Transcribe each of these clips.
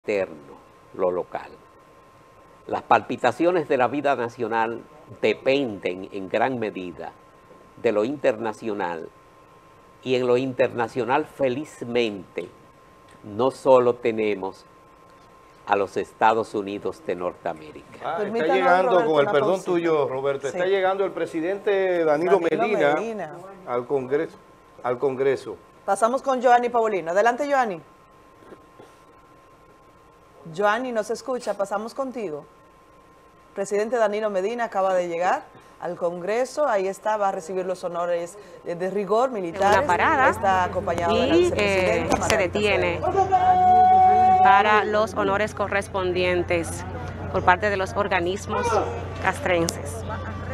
interno, lo local. Las palpitaciones de la vida nacional dependen en gran medida de lo internacional, y en lo internacional felizmente no solo tenemos a los Estados Unidos de Norteamérica. Está llegando, Roberto, con el perdón tuyo, Roberto, sí, está llegando el presidente Danilo Medina al Congreso. Pasamos con Joanny Paulino. Adelante, Joanny. Joanny, no se escucha, pasamos contigo. Presidente Danilo Medina acaba de llegar al Congreso, ahí está, va a recibir los honores de rigor militares. Una parada, está acompañado de la y vicepresidenta, se detiene para los honores correspondientes por parte de los organismos castrenses.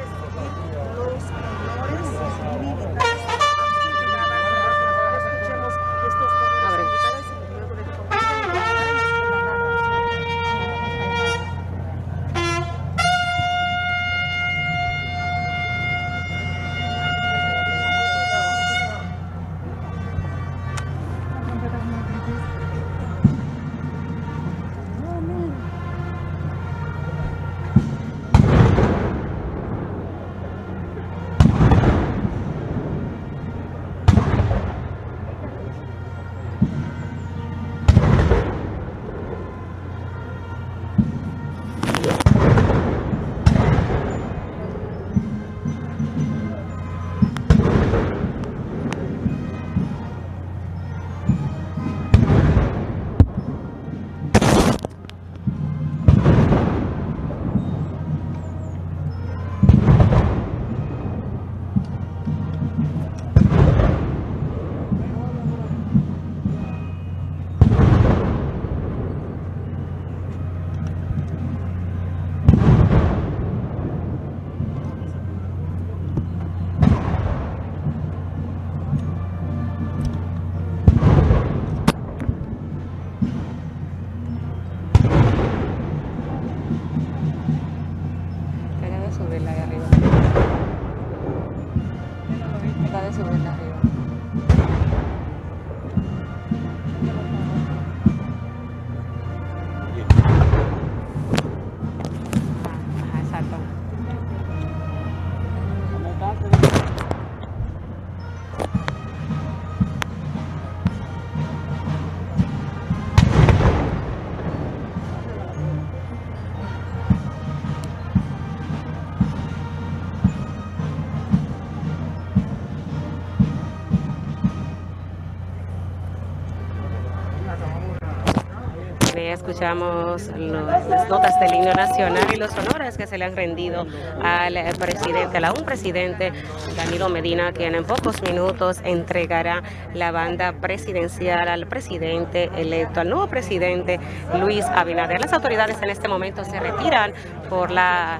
Escuchamos las notas del himno nacional y los honores que se le han rendido al presidente, a un presidente Danilo Medina, quien en pocos minutos entregará la banda presidencial al presidente electo, al nuevo presidente Luis Abinader. Las autoridades en este momento se retiran por la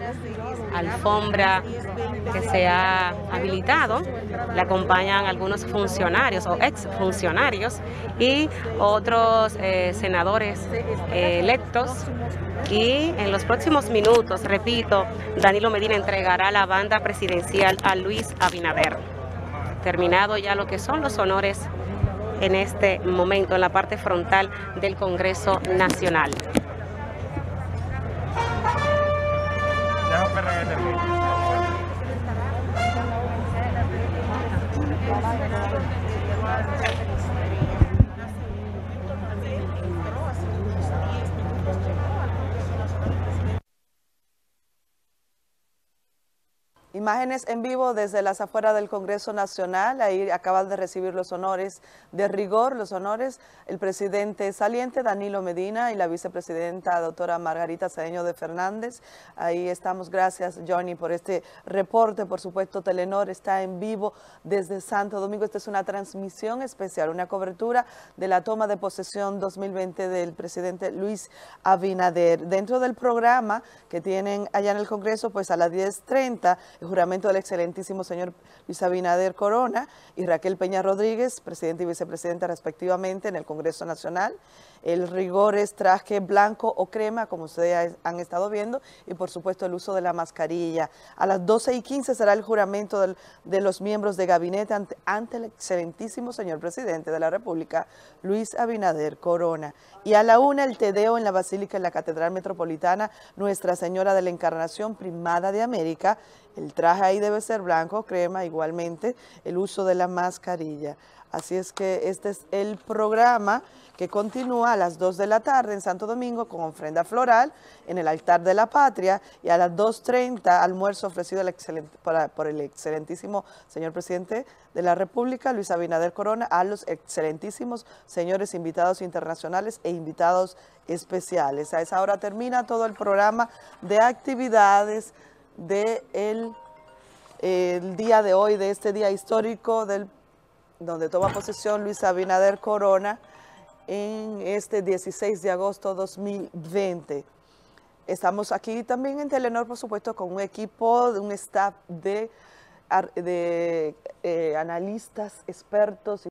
alfombra que se ha habilitado. Le acompañan algunos funcionarios o exfuncionarios y otros senadores electos. Y en los próximos minutos, repito, Danilo Medina entregará la banda presidencial a Luis Abinader. Terminado ya lo que son los honores en este momento en la parte frontal del Congreso Nacional. Imágenes en vivo desde las afueras del Congreso Nacional. Ahí acaban de recibir los honores de rigor, los honores el presidente saliente Danilo Medina y la vicepresidenta doctora Margarita Cedeño de Fernández. Ahí estamos, gracias Johnny por este reporte. Por supuesto, Telenor está en vivo desde Santo Domingo. Esta es una transmisión especial, una cobertura de la toma de posesión 2020 del presidente Luis Abinader. Dentro del programa que tienen allá en el Congreso, pues a las 10:30, el juramento del excelentísimo señor Luis Abinader Corona y Raquel Peña Rodríguez, presidente y vicepresidenta respectivamente en el Congreso Nacional. El rigor es traje blanco o crema, como ustedes han estado viendo, y por supuesto el uso de la mascarilla. A las 12:15 será el juramento de los miembros de gabinete ante el excelentísimo señor presidente de la República, Luis Abinader Corona. Y a la 1 el tedeo en la Basílica en la Catedral Metropolitana Nuestra Señora de la Encarnación, Primada de América. El traje ahí debe ser blanco, crema, igualmente el uso de la mascarilla. Así es que este es el programa que continúa a las 2 de la tarde en Santo Domingo con ofrenda floral en el altar de la patria, y a las 2:30 almuerzo ofrecido por el excelentísimo señor presidente de la República, Luis Abinader Corona, a los excelentísimos señores invitados internacionales e invitados especiales. A esa hora termina todo el programa de actividades del día de hoy, de este día histórico donde toma posesión Luis Abinader Corona en este 16 de agosto 2020. Estamos aquí también en Telenor, por supuesto, con un equipo, un staff de analistas, expertos